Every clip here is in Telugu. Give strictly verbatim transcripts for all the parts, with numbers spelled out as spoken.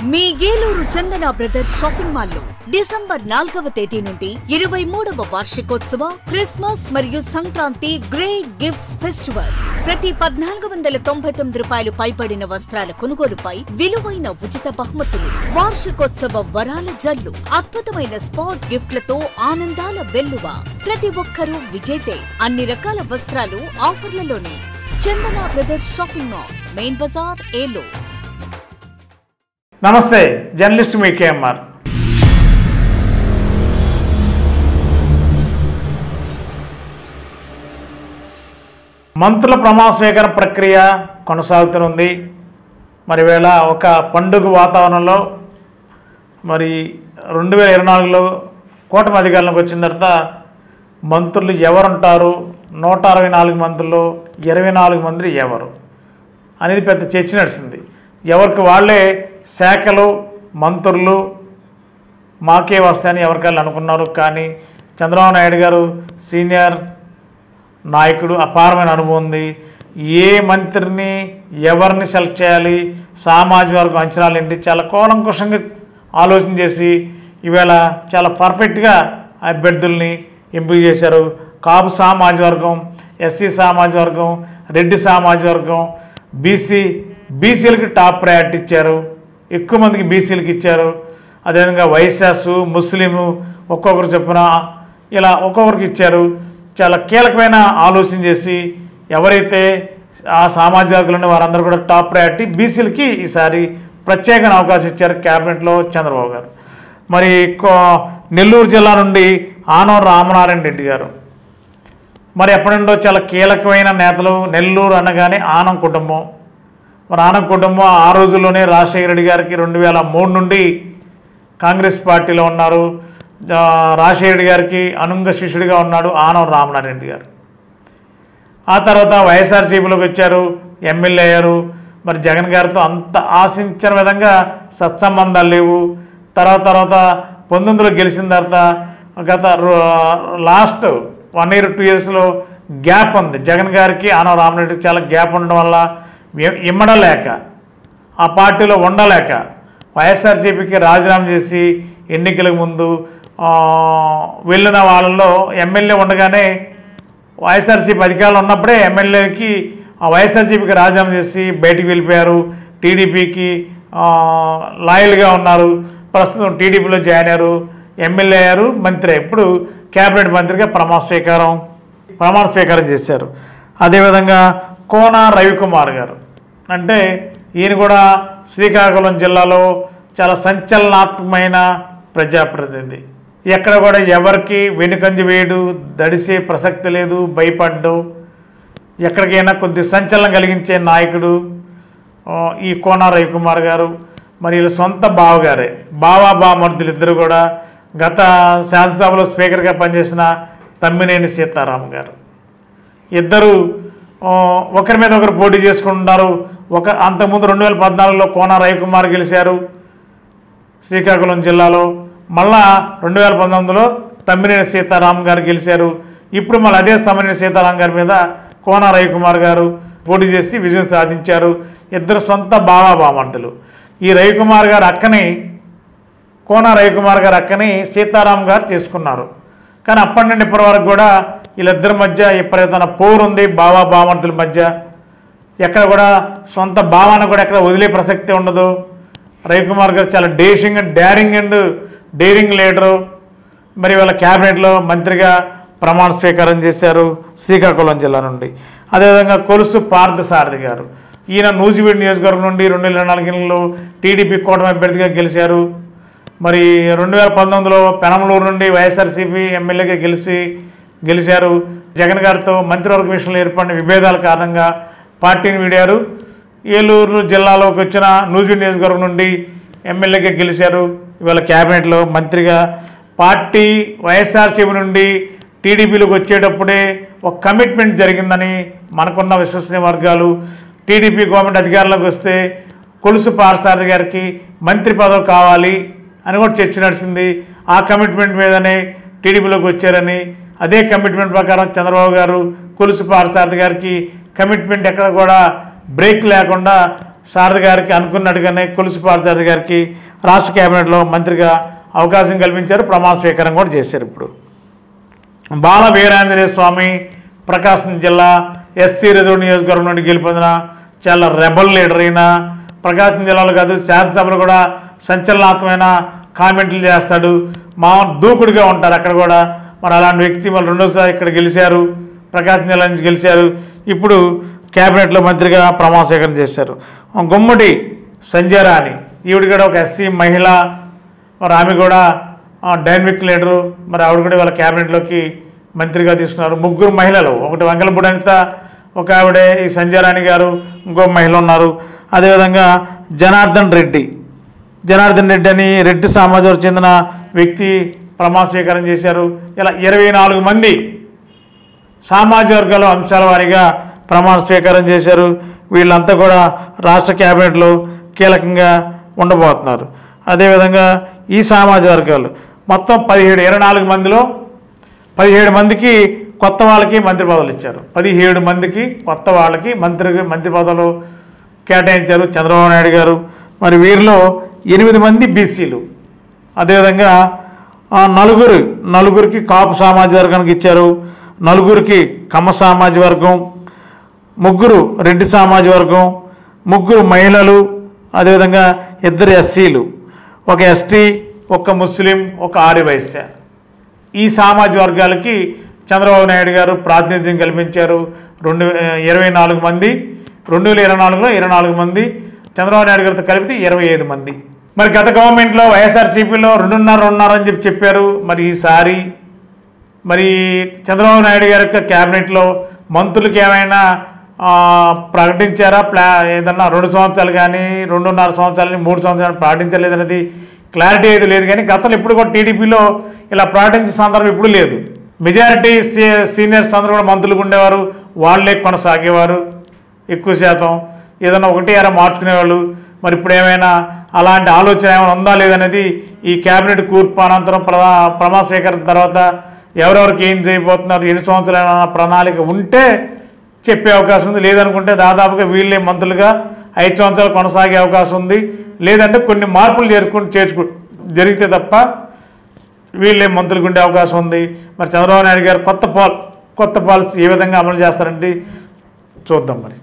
మీ Eluru Chandana brothers shopping mall లో డిసెంబర్ నాలుగవ తేదీ నుండి ఇరవై మూడవ వార్షికోత్సవ క్రిస్మస్ మరియు సంక్రాంతి గ్రేట్ గిఫ్ట్స్ ఫెస్టివల్. ప్రతి పద్నాలుగు వందల తొంభై తొమ్మిది రూపాయలు పైబడిన వస్త్రాల కొనుగోలుపై విలువైన ఉచిత బహుమతులు, వార్షికోత్సవ వరాల జల్లు, అద్భుతమైన స్పాట్ గిఫ్ట్లతో ఆనందాల వెల్లువ. ప్రతి ఒక్కరూ విజేతే. అన్ని రకాల వస్త్రాలు ఆఫర్లలోనే. Chandana brothers shopping mall, main బజార్, ఏలూరు. నమస్తే, జర్నలిస్ట్ మీ కేఎంఆర్. మంత్రుల ప్రమాణ స్వీకార ప్రక్రియ కొనసాగుతుంది. మరి వేళ ఒక పండుగ వాతావరణంలో మరి రెండు వేల ఇరవై నాలుగులో కూటమి అధికారంలోకి వచ్చిన తర్వాత మంత్రులు ఎవరుంటారు, నూట అరవై నాలుగు మంత్రులు ఇరవై నాలుగు మంది ఎవరు అనేది పెద్ద చర్చ నడిచింది. ఎవరికి వాళ్ళే శాఖలు, మంత్రులు మాకే వస్తాయని ఎవరికాళ్ళు అనుకున్నారు. కానీ చంద్రబాబు నాయుడు గారు సీనియర్ నాయకుడు, అపారమైన అనుభవం ఉంది. ఏ మంత్రిని ఎవరిని సెలెక్ట్ చేయాలి, సామాజిక వర్గం అంచనాలు ఏంటి, చాలా కూలంకుషంగా ఆలోచన చేసి ఈవేళ చాలా పర్ఫెక్ట్గా అభ్యర్థుల్ని ఎంపిక చేశారు. కాపు సామాజిక వర్గం, ఎస్సీ సామాజిక వర్గం, రెడ్డి సామాజిక వర్గం, బీసీ బీసీలకి టాప్ ప్రయారిటీ ఇచ్చారు. ఎక్కువ మందికి బీసీలకి ఇచ్చారు. అదేవిధంగా వైశ్యాసు, ముస్లిము ఒక్కొక్కరు చొప్పున ఇలా ఒక్కొక్కరికి ఇచ్చారు. చాలా కీలకమైన ఆలోచన చేసి ఎవరైతే ఆ సామాజిక వర్గాలు వారందరూ కూడా టాప్ ప్రయారిటీ బీసీలకి ఈసారి ప్రత్యేకమైన అవకాశం ఇచ్చారు క్యాబినెట్లో చంద్రబాబు గారు. మరి నెల్లూరు జిల్లా నుండి ఆనవ రామనారాయణ రెడ్డి గారు మరి ఎప్పటి నుండో చాలా కీలకమైన నేతలు. నెల్లూరు అనగానే ఆనం కుటుంబం. మరి ఆనం కుటుంబం ఆ రోజుల్లోనే రాజశేఖర రెడ్డి గారికి రెండు వేల మూడు నుండి కాంగ్రెస్ పార్టీలో ఉన్నారు. రాజశేఖర రెడ్డి గారికి అనుంగ శిష్యుడిగా ఉన్నాడు ఆనవ రామనారాయణ రెడ్డి గారు. ఆ తర్వాత వైఎస్ఆర్సీపీలోకి వచ్చారు, ఎమ్మెల్యే అయ్యారు. మరి జగన్ గారితో అంత ఆశించిన విధంగా సత్సంబంధాలు లేవు. తర్వాత తర్వాత పంతొమ్మిదిలో గెలిచిన తర్వాత గత లాస్ట్ వన్ ఇయర్ టూ ఇయర్స్లో గ్యాప్ ఉంది. జగన్ గారికి ఆనవ రామరెడ్డికి చాలా గ్యాప్ ఉండడం వల్ల ఇమ్మడలేక, ఆ పార్టీలో ఉండలేక వైఎస్ఆర్సీపీకి రాజీనామా చేసి ఎన్నికలకు ముందు వెళ్ళిన వాళ్ళలో ఎమ్మెల్యే ఉండగానే వైఎస్ఆర్సీపీ అధికారులు ఉన్నప్పుడే ఎమ్మెల్యేకి వైఎస్ఆర్సీపీకి రాజీనామా చేసి బయటికి వెళ్ళిపోయారు. టీడీపీకి లాయల్గా ఉన్నారు. ప్రస్తుతం టీడీపీలో జాయిన్ అయ్యారు, ఎమ్మెల్యే అయ్యారు, మంత్రి. ఇప్పుడు క్యాబినెట్ మంత్రిగా ప్రమాణ స్వీకారం ప్రమాణ స్వీకారం చేశారు. అదేవిధంగా కోన రవికుమార్ గారు అంటే ఈయన కూడా శ్రీకాకుళం జిల్లాలో చాలా సంచలనాత్మకమైన ప్రజాప్రతినిధి. ఎక్కడ కూడా ఎవరికి వెనుకంజ వేయడు, దడిసే ప్రసక్తి లేదు, భయపడ్డు. ఎక్కడికైనా కొద్ది సంచలనం కలిగించే నాయకుడు ఈ కోన రవికుమార్ గారు. మరి వీళ్ళ సొంత బావగారే, బావా బామర్దులు ఇద్దరు కూడా గత శాసనసభలో స్పీకర్గా పనిచేసిన తమ్మినేని సీతారాం గారు. ఇద్దరు ఒకరి మీద ఒకరు పోటీ చేసుకుంటున్నారు. ఒక అంతకుముందు రెండు వేల పద్నాలుగులో కోన రవికుమార్ గెలిచారు శ్రీకాకుళం జిల్లాలో. మళ్ళా రెండు వేల పంతొమ్మిదిలో తమ్మినేని సీతారాం గారు గెలిచారు. ఇప్పుడు మళ్ళీ అదే తమ్మినేని సీతారాం గారి మీద కోన రవికుమార్ గారు పోటీ చేసి విజయం సాధించారు. ఇద్దరు సొంత బావా బామర్దులు. ఈ రవికుమార్ గారు అక్కని కోన రవికుమార్ గారు అక్కని సీతారాం గారు చేసుకున్నారు. కానీ అప్పటి నుండి ఇప్పటి వరకు కూడా వీళ్ళిద్దరి మధ్య విపరీతమైన పోరు ఉంది. బావా బామర్దుల మధ్య ఎక్కడ కూడా సొంత భావాన్ని కూడా ఎక్కడ వదిలే ప్రసక్తి ఉండదు. రవికుమార్ గారు చాలా dashing and daring and daring leader. మరి వాళ్ళ క్యాబినెట్లో మంత్రిగా ప్రమాణ స్వీకారం చేశారు శ్రీకాకుళం జిల్లా నుండి. అదేవిధంగా కొలుసు పార్థసారథి గారు, ఈయన నూజివీడు నియోజకవర్గం నుండి రెండు వేల ఇరవై నాలుగులో టీడీపీ కూటమి అభ్యర్థిగా గెలిచారు. మరి రెండు వేల పంతొమ్మిదిలో పెనమలూరు నుండి వైఎస్ఆర్సీపీ ఎమ్మెల్యేగా గెలిచి గెలిచారు. జగన్ గారితో మంత్రివర్గ విషయంలో ఏర్పడిన విభేదాల కారణంగా పార్టీని వీడారు. ఏలూరు జిల్లాలోకి వచ్చిన నూజివీడు నియోజకవర్గం నుండి ఎమ్మెల్యేగా గెలిచారు. ఇవాళ క్యాబినెట్లో మంత్రిగా. పార్టీ వైఎస్ఆర్సీపీ నుండి టీడీపీలోకి వచ్చేటప్పుడే ఒక కమిట్మెంట్ జరిగిందని మనకున్న విశ్వసనీయ వర్గాలు. టీడీపీ గవర్నమెంట్ అధికారంలోకి వస్తే కొలుసు పార్థసారథి గారికి మంత్రి పదవి కావాలి అని కూడా చర్చ నడిచింది. ఆ కమిట్మెంట్ మీదనే టీడీపీలోకి వచ్చారని, అదే కమిట్మెంట్ ప్రకారం చంద్రబాబు గారు కొలుసు పార్థసారథి గారికి కమిట్మెంట్ ఎక్కడ కూడా బ్రేక్ లేకుండా శారద గారికి అనుకున్నట్టుగానే కొలుసు పార్థసారథి గారికి రాష్ట్ర కేబినెట్లో మంత్రిగా అవకాశం కల్పించారు. ప్రమాణ స్వీకారం కూడా చేశారు. ఇప్పుడు బాల వీరాంజనేయ స్వామి ప్రకాశం జిల్లా ఎస్సీ రిజర్వ్ నియోజకవర్గం నుండి గెలుపొందిన చాలా రెబల్ లీడర్ అయిన ప్రకాశం జిల్లాలో కాదు శాసనసభలో కూడా సంచలనాత్మకమైన కామెంట్లు చేస్తాడు. మా దూకుడుగా ఉంటారు అక్కడ కూడా. మరి అలాంటి వ్యక్తి మళ్ళీ రెండోసారి ఇక్కడ గెలిచారు, ప్రకాశం జిల్లా నుంచి గెలిచారు. ఇప్పుడు కేబినెట్లో మంత్రిగా ప్రమాణ స్వీకారం చేశారు. గుమ్మడి సంజయ్ రాణి, ఈవిడ కూడా ఒక ఎస్సీ మహిళ. మరి ఆమె కూడా డైనమిక్ లీడరు. మరి ఆవిడ కూడా వాళ్ళ కేబినెట్లోకి మంత్రిగా తీసుకున్నారు. ముగ్గురు మహిళలు, ఒకటి వంగలపూడి అనిత, ఒక ఆవిడే ఈ సంజయ్ రాణి గారు, ఇంకో మహిళ ఉన్నారు. అదేవిధంగా జనార్దన్ రెడ్డి జనార్దన్ రెడ్డి అని రెడ్డి సమాజానికి చెందిన వ్యక్తి ప్రమాణ స్వీకారం చేశారు. ఇలా ఇరవై నాలుగు మంది సామాజిక వర్గాల అంశాల వారీగా ప్రమాణ స్వీకారం చేశారు. వీళ్ళంతా కూడా రాష్ట్ర కేబినెట్లో కీలకంగా ఉండబోతున్నారు. అదేవిధంగా ఈ సామాజిక వర్గాలు మొత్తం పదిహేడు ఇరవై నాలుగు మందిలో పదిహేడు మందికి కొత్త వాళ్ళకి మంత్రి పదవులు ఇచ్చారు. పదిహేడు మందికి కొత్త వాళ్ళకి మంత్రి మంత్రి పదవులు కేటాయించారు చంద్రబాబు నాయుడు గారు. మరి వీరిలో ఎనిమిది మంది బీసీలు, అదేవిధంగా నలుగురు నలుగురికి కాపు సామాజిక వర్గానికి ఇచ్చారు, నలుగురికి కమ్మ సామాజిక వర్గం, ముగ్గురు రెడ్డి సామాజిక వర్గం, ముగ్గురు మహిళలు, అదేవిధంగా ఇద్దరు ఎస్సీలు, ఒక ఎస్టీ, ఒక ముస్లిం, ఒక ఆర్యవైశ్య. ఈ సామాజిక వర్గాలకి చంద్రబాబు నాయుడు గారు ప్రాతినిధ్యం కల్పించారు. రెండు ఇరవై నాలుగు మంది రెండు వేల ఇరవై నాలుగులో ఇరవై నాలుగు మంది చంద్రబాబు నాయుడు గారితో కలిపితే ఇరవై ఐదు మంది. మరి గత గవర్నమెంట్లో వైఎస్ఆర్సీపీలో రెండున్నర రెండున్నర అని చెప్పి చెప్పారు. మరి ఈసారి మరి చంద్రబాబు నాయుడు గారి యొక్క క్యాబినెట్లో మంత్రులకి ఏమైనా ప్రకటించారా? ప్లా ఏదన్నా రెండు సంవత్సరాలు కానీ రెండున్నర సంవత్సరాలు మూడు సంవత్సరాలు ప్రకటించలేదనేది క్లారిటీ అయితే లేదు. కానీ గతంలో ఇప్పుడు కూడా టీడీపీలో ఇలా ప్రకటించే సందర్భం ఇప్పుడు లేదు. మెజారిటీ సీ సీనియర్స్ అందరూ కూడా మంత్రులకు ఉండేవారు, వాళ్ళే కొనసాగేవారు ఎక్కువ శాతం. ఏదైనా ఒకటి అర మార్చుకునేవాళ్ళు. మరి ఇప్పుడు ఏమైనా అలాంటి ఆలోచన ఏమైనా ఉందా లేదనేది ఈ క్యాబినెట్ కూర్పు అనంతరం ప్రమా ప్రమాణ స్వీకారం తర్వాత ఎవరెవరికి ఏం చేయబోతున్నారు, ఎన్ని సంవత్సరాల ప్రణాళిక ఉంటే చెప్పే అవకాశం ఉంది. లేదనుకుంటే దాదాపుగా వీళ్ళే మంత్రులుగా ఐదు సంవత్సరాలు కొనసాగే అవకాశం ఉంది. లేదంటే కొన్ని మార్పులు చేరుకు చేర్చుకు జరిగితే తప్ప వీళ్ళే మంత్రులకు ఉండే అవకాశం ఉంది. మరి చంద్రబాబు నాయుడు గారు కొత్త పాల్ కొత్త పాలసీ ఏ విధంగా అమలు చేస్తారంటే చూద్దాం. మరి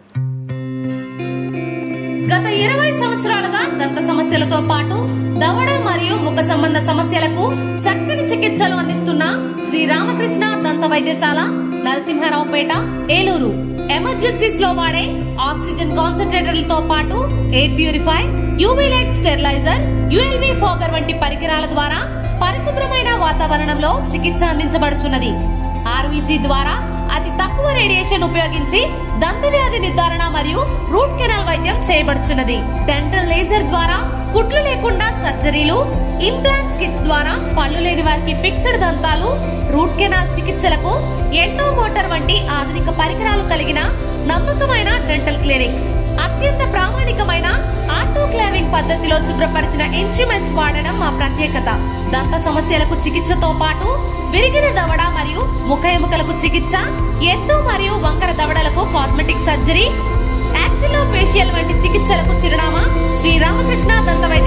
గత ఇరవై సంవత్సరాలుగా దంత సమస్యలతో పాటు దవడ మరియు ముఖ సంబంధ సమస్యలకు చక్కని చికిత్సలు అందిస్తున్న శ్రీ రామకృష్ణ దంత వైద్యశాల, నరసింహారావుపేట, ఏలూరు. ఎమర్జెన్సీస్ లో వాడే ఆక్సిజన్ కాన్సంట్రేటర్లతో పాటు air purify, UV light steriliser, ULV fogger వంటి పరికరాల ద్వారా పరిశుభ్రమైన వాతావరణంలో చికిత్స అందించబడుచున్నది. ఆర్వీజీ ద్వారా అతి తక్కువ రేడియేషన్ ఉపయోగించి దంత వ్యాధి నిర్ధారణ మరియు రూట్ కెనాల్ వైద్యం చేయబడుచున్నది. డెంటల్ లేజర్ ద్వారా కుట్లు లేకుండా సర్జరీలు, ఇంప్లాంట్స్ కిట్స్ ద్వారా పళ్ళు లేని వారికి ఫిక్స్డ్ దంతాలు, రూట్ కెనాల్ చికిత్సలకు ఎండో మోటార్ వంటి ఆధునిక పరికరాలు కలిగిన నమ్మకమైన డెంటల్ క్లినిక్. అత్యంత ప్రామాణికమైన ఆటోక్లావింగ్ పద్ధతిలో శుభ్రపరిచిన ఇన్స్ట్రుమెంట్స్ వాడడం మా ప్రత్యేకత. దంత సమస్యలకు చికిత్సతో పాటు విరిగిన దవడ మరియు ముఖ ఎముకలకు చికిత్స, ఎత్తు మరియు వంకర దవడలకు కాస్మెటిక్ సర్జరీ, యాక్సిలో ఫేషియల్ వంటి చికిత్సలకు చిరునామా శ్రీ రామకృష్ణ దంత